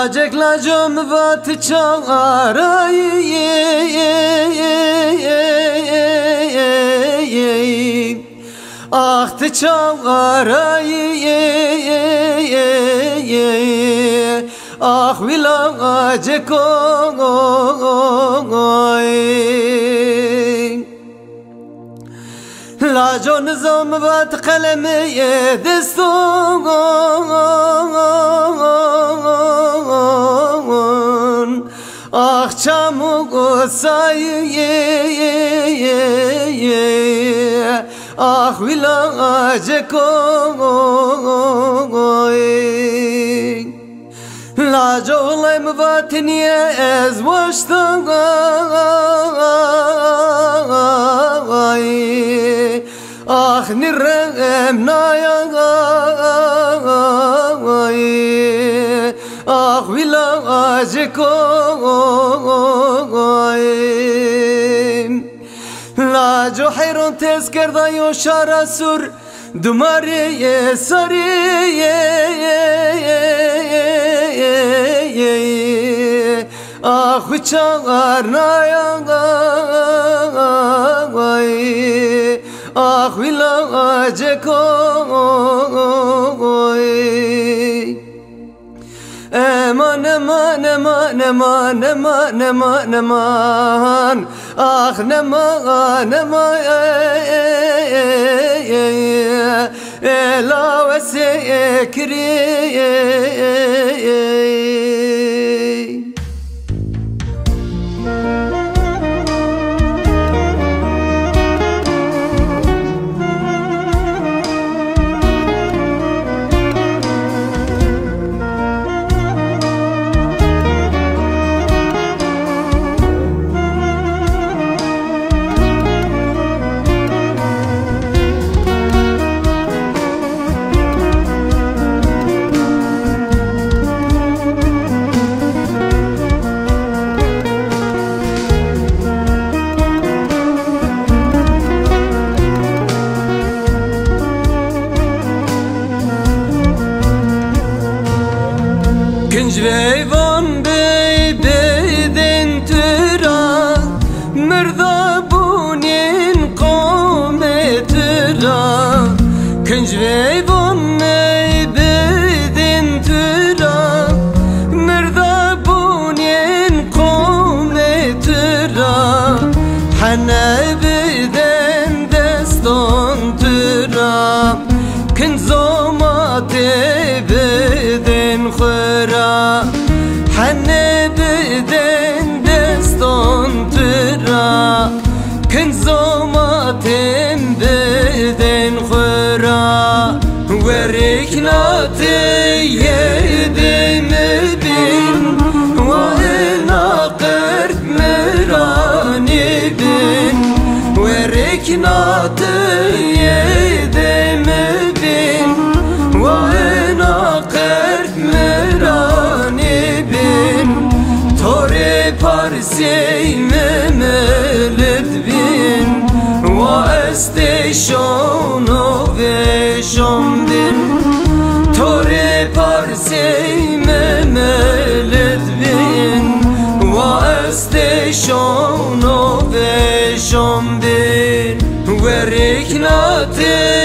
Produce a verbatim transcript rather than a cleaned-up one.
Lacek lacım vat çağırayım, ah te çağırayım, ah vilacek oy. Lajon zom vat kalemi deston, ah çamuk sayı, ah vilacek oy. Lajolim vatniye ez baştan, ah nirem nayan, ah vilacek oy. Lajo hayron tezker da yoşara sur dumariye sariye, ah çağır nayan, ah vilacek oy. Eman eman eman eman eman eman eman, ah neman neman ela ve sekri. Kinç veyvan bey beyden tıra, mırda bunin kavme tıra. Kinç veyvan bey beyden tıra, mırda bunin kavme tıra. Hane beyden destan tıra, kinç zamate beyden khura. Hane beden destan tıra, kin zamatem beden khura. Veriknate yedim bin, ve naqert merani bin. Veriknate yedim bin, ve naqert merani bin. Tore parsey memelet bin, ve esteşonu ve şomdin. Tore parsey memelet bin, ve esteşonu ve şomdin. Veriknate